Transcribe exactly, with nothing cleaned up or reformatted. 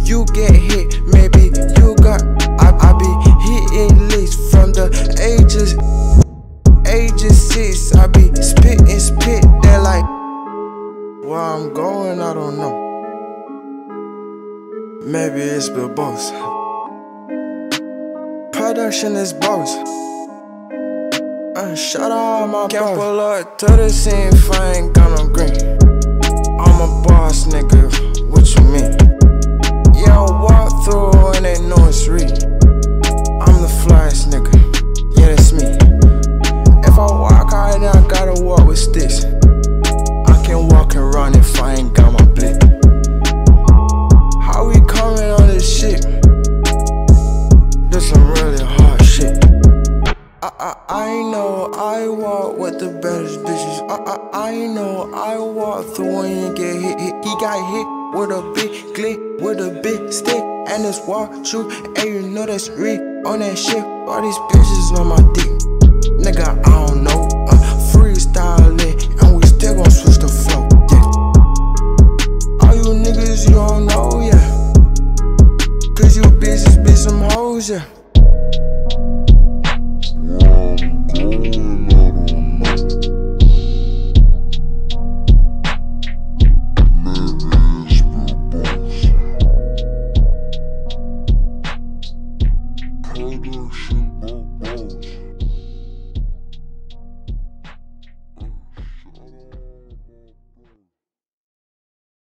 you get hit, maybe you got. I, I be hitting licks from the ages, ages six. I be spitting spit, they're like, where I'm going, I don't know. Maybe it's the boss. Production is boss. Uh, shout out my boss. Can't pull up to the scene if I ain't got no green. I'm a boss, nigga. What you mean? Yeah, I walk through and they know it's real. I'm the flyest nigga. Yeah, that's me. If I walk out, then I gotta walk with sticks. I can walk and run if I ain't got my blick. How we coming on this shit? This some really hard shit. I, I, I know I walk with the baddest bitches. I, I, I know I walk through and you get hit, hit. He got hit with a big click, with a big stick, and it's walk true. And you know that's real on that shit. All these bitches on my dick. Nigga, I don't know. Uh, freestyling, and we still gon' switch the flow. Yeah. All you niggas, you don't know, yeah. Cause you bitches be some hoes, yeah. Production.